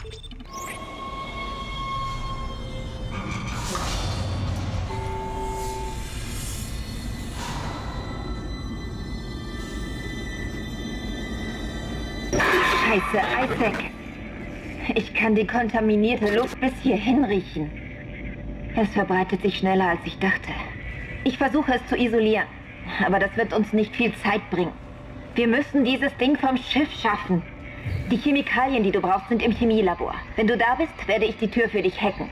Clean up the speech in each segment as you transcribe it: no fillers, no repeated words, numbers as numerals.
Scheiße, Isaac. Ich kann die kontaminierte Luft bis hierhin riechen. Es verbreitet sich schneller, als ich dachte. Ich versuche es zu isolieren, aber das wird uns nicht viel Zeit bringen. Wir müssen dieses Ding vom Schiff schaffen. Die Chemikalien, die du brauchst, sind im Chemielabor. Wenn du da bist, werde ich die Tür für dich hacken.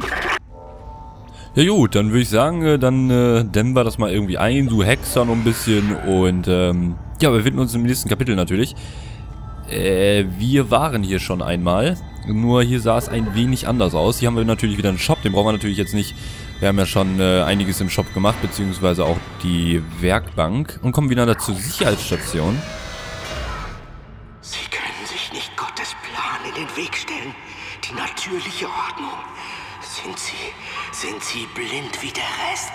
Ja gut, dann würde ich sagen, dann dämmen wir das mal irgendwie ein. Du hackst da noch ein bisschen und ja, wir finden uns im nächsten Kapitel natürlich. Wir waren hier schon einmal, nur hier sah es ein wenig anders aus. Hier haben wir natürlich wieder einen Shop, den brauchen wir natürlich jetzt nicht. Wir haben ja schon einiges im Shop gemacht, beziehungsweise auch die Werkbank. Und kommen wieder zur Sicherheitsstation. Sie können sich nicht Gottes Plan in den Weg stellen. Die natürliche Ordnung. Sind Sie blind wie der Rest?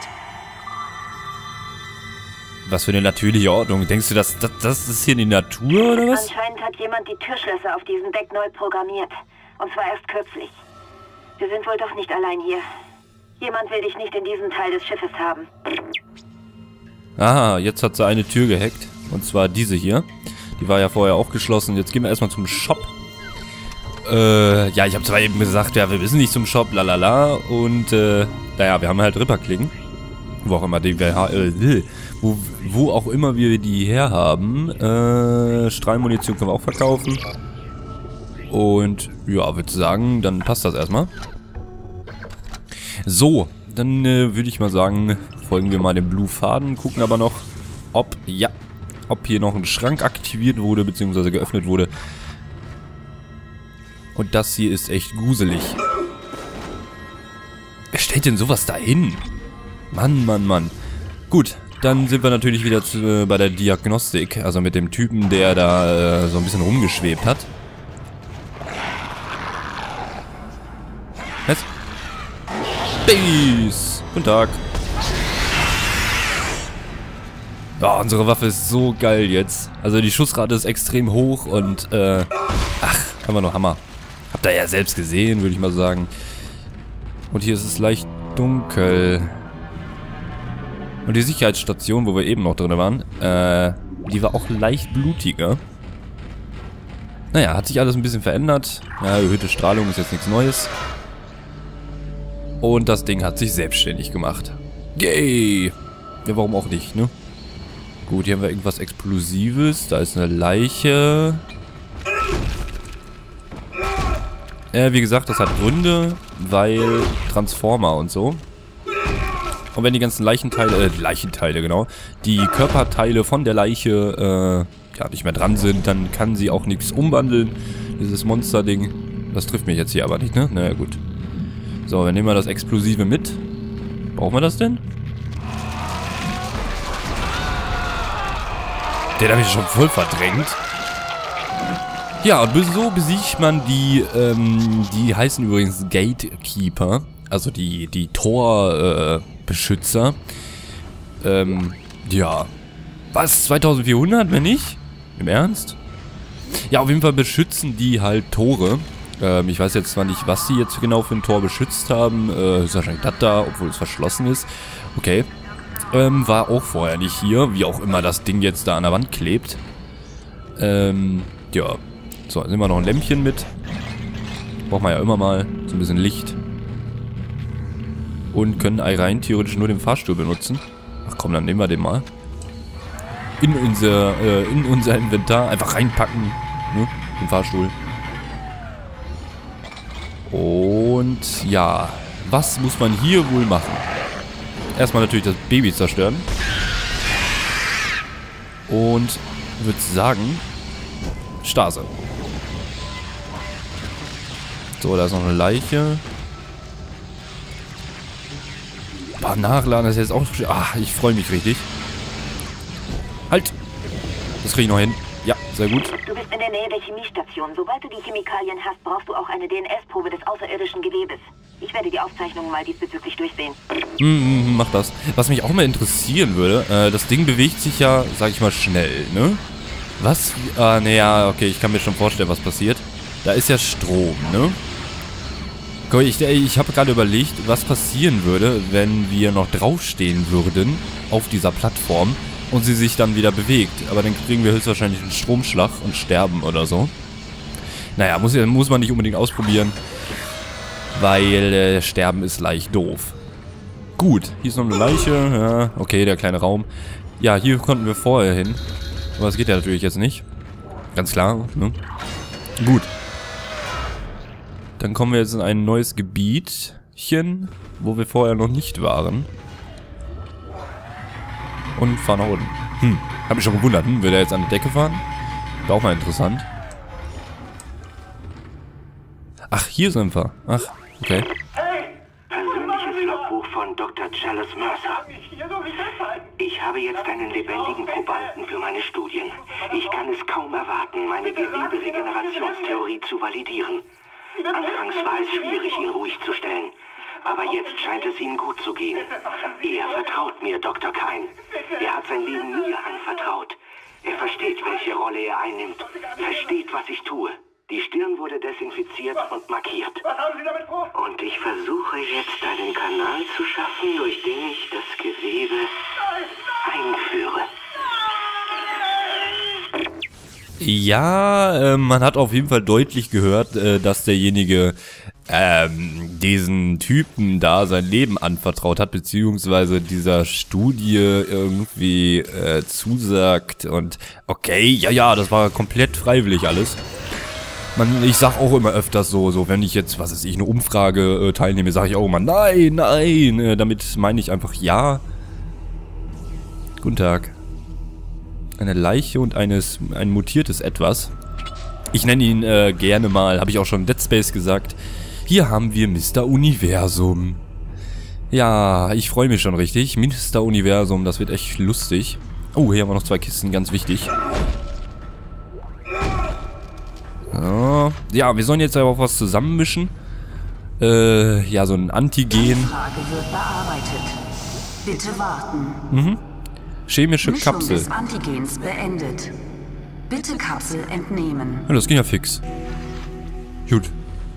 Was für eine natürliche Ordnung? Denkst du, das ist hier die Natur, oder was? Anscheinend hat jemand die Türschlösser auf diesem Deck neu programmiert. Und zwar erst kürzlich. Wir sind wohl doch nicht allein hier. Jemand will dich nicht in diesem Teil des Schiffes haben. Aha, jetzt hat sie eine Tür gehackt. Und zwar diese hier. Die war ja vorher auch geschlossen. Jetzt gehen wir erstmal zum Shop. Ja, ich habe zwar eben gesagt, ja, wir müssen nicht zum Shop, lalala. Und, naja, wir haben halt Ripperklingen. Wo auch immer wo auch immer wir die herhaben. Strahlmunition können wir auch verkaufen. Und ja, würde sagen, dann passt das erstmal. So, dann würde ich mal sagen, folgen wir mal dem Blue Faden, gucken aber noch, ob hier noch ein Schrank aktiviert wurde, beziehungsweise geöffnet wurde. Und das hier ist echt gruselig. Wer stellt denn sowas da hin? Mann, Mann, Mann. Gut, dann sind wir natürlich wieder bei der Diagnostik, also mit dem Typen, der da so ein bisschen rumgeschwebt hat. Was? Peace! Guten Tag. Ja, unsere Waffe ist so geil jetzt. Also die Schussrate ist extrem hoch und, ach, einfach nur Hammer. Habt ihr ja selbst gesehen, würde ich mal sagen. Und hier ist es leicht dunkel. Und die Sicherheitsstation, wo wir eben noch drin waren, die war auch leicht blutiger. Naja, hat sich alles ein bisschen verändert. Ja, erhöhte Strahlung ist jetzt nichts Neues. Und das Ding hat sich selbstständig gemacht. Yay! Ja, warum auch nicht, ne? Gut, hier haben wir irgendwas Explosives. Da ist eine Leiche. Wie gesagt, das hat Gründe, weil Transformer und so. Und wenn die ganzen Leichenteile, genau, die Körperteile von der Leiche, ja, nicht mehr dran sind, dann kann sie auch nichts umwandeln. Dieses Monster-Ding. Das trifft mich jetzt hier aber nicht, ne? Naja, gut. So, wir nehmen mal das Explosive mit. Brauchen wir das denn? Den habe ich schon voll verdrängt. Ja, und so besiegt man die, die heißen übrigens Gatekeeper. Also die Torbeschützer. Ja. Was? 2400, wenn nicht? Im Ernst? Ja, auf jeden Fall beschützen die halt Tore. Ich weiß jetzt zwar nicht, was die jetzt genau für ein Tor beschützt haben. Ist wahrscheinlich das da, obwohl es verschlossen ist. Okay. War auch vorher nicht hier. Wie auch immer das Ding jetzt da an der Wand klebt. Ja. So, nehmen wir noch ein Lämpchen mit. Braucht man ja immer mal. So ein bisschen Licht. Und können rein theoretisch nur den Fahrstuhl benutzen. Ach komm, dann nehmen wir den mal. In unser Inventar. Einfach reinpacken. Ne? Den Fahrstuhl. Und ja. Was muss man hier wohl machen? Erstmal natürlich das Baby zerstören. Und würde sagen, Stase. So, da ist noch eine Leiche. Boah, nachladen ist jetzt auch... Ach, ich freue mich richtig. Halt! Das kriege ich noch hin. Ja, sehr gut. Du bist in der Nähe der Chemiestation. Sobald du die Chemikalien hast, brauchst du auch eine DNS-Probe des außerirdischen Gewebes. Ich werde die Aufzeichnungen mal diesbezüglich durchsehen. Mach das. Was mich auch mal interessieren würde, das Ding bewegt sich ja, sag ich mal, schnell, ne? Was? Ah, naja, okay, ich kann mir schon vorstellen, was passiert. Da ist ja Strom, ne? Ich habe gerade überlegt, was passieren würde, wenn wir noch draufstehen würden auf dieser Plattform und sie sich dann wieder bewegt. Aber dann kriegen wir höchstwahrscheinlich einen Stromschlag und sterben oder so. Naja, muss man nicht unbedingt ausprobieren, weil Sterben ist leicht doof. Gut, hier ist noch eine Leiche. Ja, okay, der kleine Raum. Ja, hier konnten wir vorher hin. Aber das geht ja natürlich jetzt nicht. Ganz klar, ne? Gut. Dann kommen wir jetzt in ein neues Gebietchen, wo wir vorher noch nicht waren. Und fahren nach unten. Hab mich schon gewundert, will der jetzt an die Decke fahren? Wäre auch mal interessant. Ach, hier sind wir. Ach, okay. Persönliches Logbuch von Dr. Chalice Mercer. Ich habe jetzt einen lebendigen Probanden für meine Studien. Ich kann es kaum erwarten, meine Geweberegenerationstheorie zu validieren. Anfangs war es schwierig, ihn ruhig zu stellen. Aber jetzt scheint es ihm gut zu gehen. Er vertraut mir, Dr. Kyne. Er hat sein Leben mir anvertraut. Er versteht, welche Rolle er einnimmt. Versteht, was ich tue. Die Stirn wurde desinfiziert und markiert. Und ich versuche jetzt einen Kanal zu schaffen, durch den ich das Gewebe einführe. Ja, man hat auf jeden Fall deutlich gehört, dass derjenige diesen Typen da sein Leben anvertraut hat, beziehungsweise dieser Studie irgendwie zusagt. Und okay, ja, das war komplett freiwillig alles. Ich sag auch immer öfters so, wenn ich jetzt, was weiß ich, eine Umfrage teilnehme, sage ich auch immer, nein, damit meine ich einfach ja. Guten Tag. Eine Leiche und ein mutiertes Etwas. Ich nenne ihn gerne mal, habe ich auch schon in Dead Space gesagt. Hier haben wir Mr. Universum. Ja, ich freue mich schon richtig. Mr. Universum, das wird echt lustig. Oh, hier haben wir noch 2 Kisten, ganz wichtig. Ja, wir sollen jetzt aber auch was zusammenmischen. Ja, so ein Antigen. Frage wird bearbeitet. Bitte warten. Chemische Mischung Kapsel. des Antigens beendet. Bitte Kapsel entnehmen. Ja, das ging ja fix. Gut.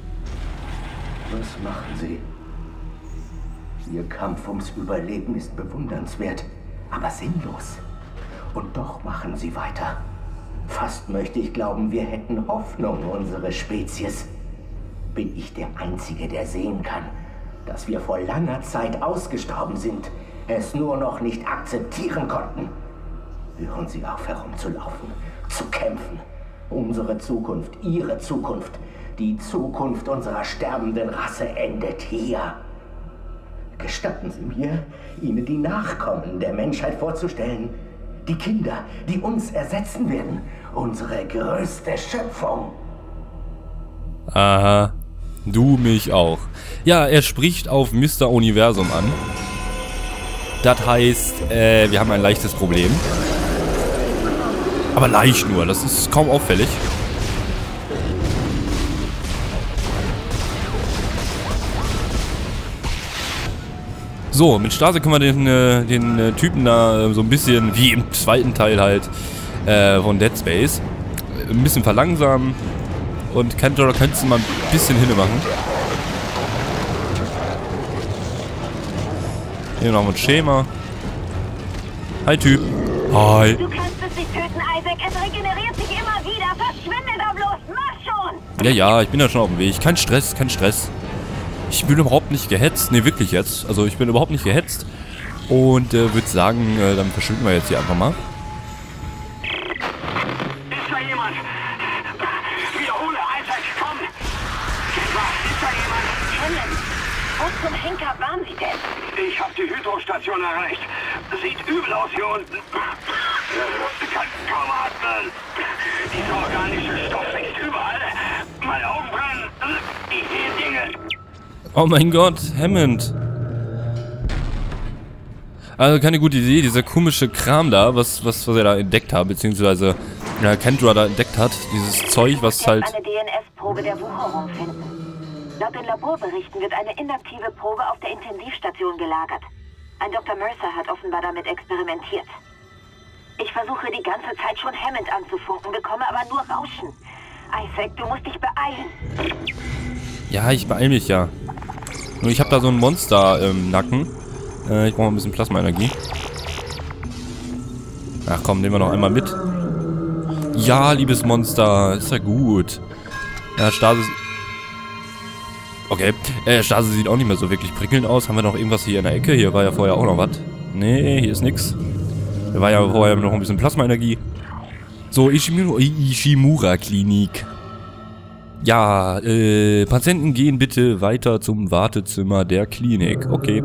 Was machen Sie? Ihr Kampf ums Überleben ist bewundernswert, aber sinnlos. Und doch machen Sie weiter. Fast möchte ich glauben, wir hätten Hoffnung, unsere Spezies. Bin ich der Einzige, der sehen kann, dass wir vor langer Zeit ausgestorben sind, es nur noch nicht akzeptieren konnten. Hören Sie auf, herumzulaufen, zu kämpfen. Unsere Zukunft, Ihre Zukunft, die Zukunft unserer sterbenden Rasse endet hier. Gestatten Sie mir, Ihnen die Nachkommen der Menschheit vorzustellen. Die Kinder, die uns ersetzen werden. Unsere größte Schöpfung. Aha. Du mich auch. Ja, er spricht auf Mr. Universum an. Das heißt, wir haben ein leichtes Problem. Aber leicht nur, das ist kaum auffällig. So, mit Stase können wir den Typen da so ein bisschen, wie im zweiten Teil halt, von Dead Space, ein bisschen verlangsamen. Und Kentor könntest du mal ein bisschen hinmachen. Hier noch ein Schema. Hi, Typ. Hi. Du kannst es nicht töten, Isaac. Es regeneriert sich immer wieder. Verschwinde da bloß. Mach schon. Ja, ich bin ja schon auf dem Weg. Kein Stress, kein Stress. Ich bin überhaupt nicht gehetzt. Ne, wirklich jetzt. Also ich bin überhaupt nicht gehetzt. Und würde sagen, dann verschwinden wir jetzt hier einfach mal. Ist da jemand? Wiederhole, Isaac, komm! Ist da jemand? Helen, wo zum Henker waren Sie denn? Ich habe die Hydrostation erreicht. Sieht übel aus hier unten. Kann kaum atmen. Dieser organische Stoff wächst überall. Meine Augen brennen. Ich sehe Dinge. Oh mein Gott, Hammond. Also keine gute Idee, dieser komische Kram da, was er da entdeckt hat, beziehungsweise Kendra da entdeckt hat. Dieses Zeug, was halt... eine DNS-Probe der Wucherung finden. Laut den Laborberichten wird eine inaktive Probe auf der Intensivstation gelagert. Ein Dr. Mercer hat offenbar damit experimentiert. Ich versuche die ganze Zeit schon Hammond anzufunken, bekomme aber nur Rauschen. Isaac, du musst dich beeilen. Ja, ich beeile mich ja. Nur ich habe da so ein Monster im Nacken. Ich brauche ein bisschen Plasma-Energie. Ach komm, nehmen wir noch einmal mit. Ja, liebes Monster. Ist ja gut. Ja, Stasis... Okay. Stasis sieht auch nicht mehr so wirklich prickelnd aus. Haben wir noch irgendwas hier in der Ecke? Hier war ja vorher auch noch was. Nee, hier ist nix. Da war ja vorher noch ein bisschen Plasma-Energie. So, Ishimura-Klinik. Ja, Patienten gehen bitte weiter zum Wartezimmer der Klinik. Okay.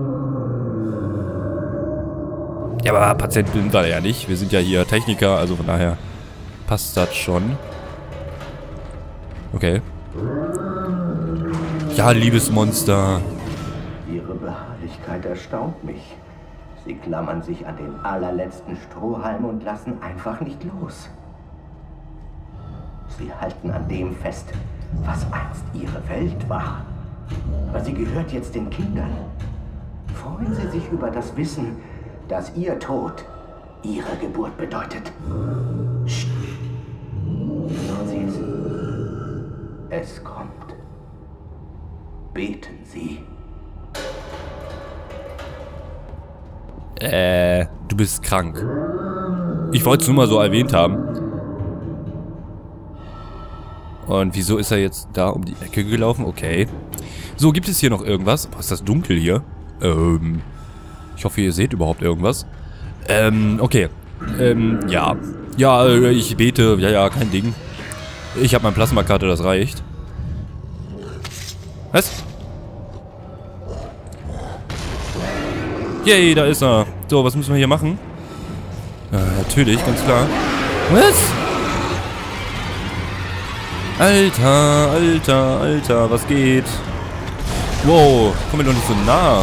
Ja, aber Patienten sind wir ja nicht. Wir sind ja hier Techniker, also von daher passt das schon. Okay. Ja, liebes Monster. Ihre Beharrlichkeit erstaunt mich. Sie klammern sich an den allerletzten Strohhalm und lassen einfach nicht los. Sie halten an dem fest, was einst ihre Welt war. Aber sie gehört jetzt den Kindern. Freuen Sie sich über das Wissen, dass Ihr Tod Ihre Geburt bedeutet. Psst. Hören Sie es? Es kommt. Beten Sie. Du bist krank. Ich wollte es nur mal so erwähnt haben. Und wieso ist er jetzt da um die Ecke gelaufen? Okay. So, gibt es hier noch irgendwas? Boah, ist das dunkel hier? Ich hoffe, ihr seht überhaupt irgendwas. Okay. Ja. Ja, ich bete. Ja, kein Ding. Ich habe meine Plasmakarte, das reicht. Was? Yay, da ist er. So, was müssen wir hier machen? Natürlich, ganz klar. Was? Alter, Alter, Alter, was geht? Wow, komm mir doch nicht so nah.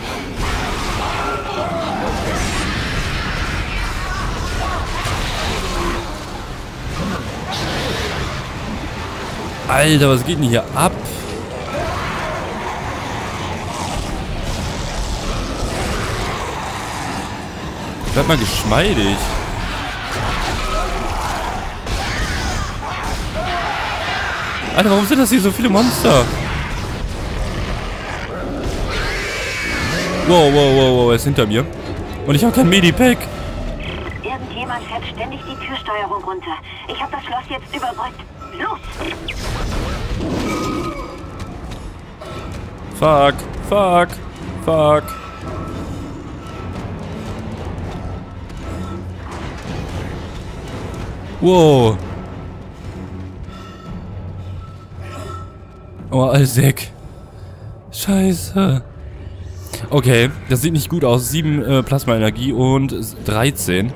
Alter, was geht denn hier ab? Bleib mal geschmeidig. Alter, warum sind das hier so viele Monster? Wow, wow, wow, wow, er ist hinter mir. Und ich habe kein Medipack. Irgendjemand fährt ständig die Türsteuerung runter. Ich habe das Schloss jetzt überbrückt. Los! Fuck, fuck, fuck. Wow. Oh, Isaac. Scheiße. Okay, das sieht nicht gut aus. 7 Plasma-Energie und 13.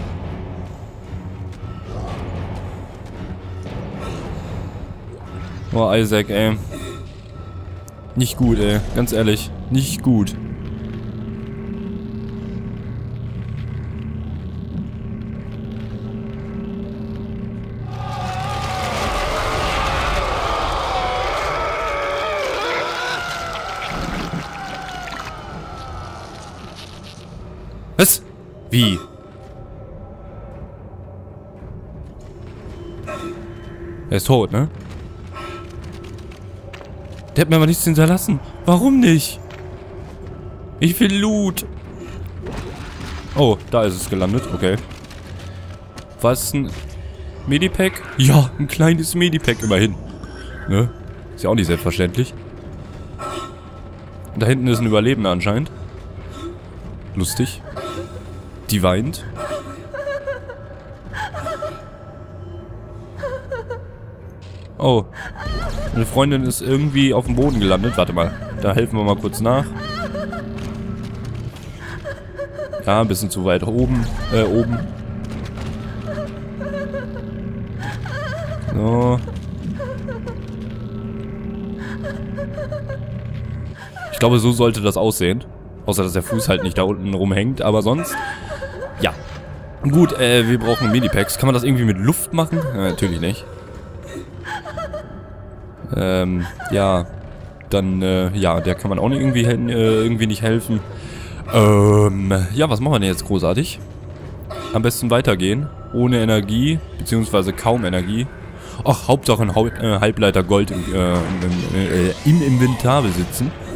Oh, Isaac, ey. Nicht gut, ey. Ganz ehrlich. Nicht gut. Was? Wie? Er ist tot, ne? Der hat mir aber nichts hinterlassen. Warum nicht? Ich will Loot. Oh, da ist es gelandet. Okay. Was? Ein Medipack? Ja, ein kleines Medipack immerhin. Ne? Ist ja auch nicht selbstverständlich. Da hinten ist ein Überlebender anscheinend. Lustig. Die weint. Oh. Meine Freundin ist irgendwie auf dem Boden gelandet. Warte mal. Da helfen wir mal kurz nach. Ja, ein bisschen zu weit oben. Oben. So. Ich glaube, so sollte das aussehen. Außer, dass der Fuß halt nicht da unten rumhängt. Aber sonst... Ja. Gut, wir brauchen Medipacks. Kann man das irgendwie mit Luft machen? Natürlich nicht. Ja. Dann, ja, der kann man auch irgendwie nicht helfen. Ja, was machen wir denn jetzt großartig? Am besten weitergehen. Ohne Energie, beziehungsweise kaum Energie. Ach, Hauptsache ein Halbleiter Gold im Inventar besitzen.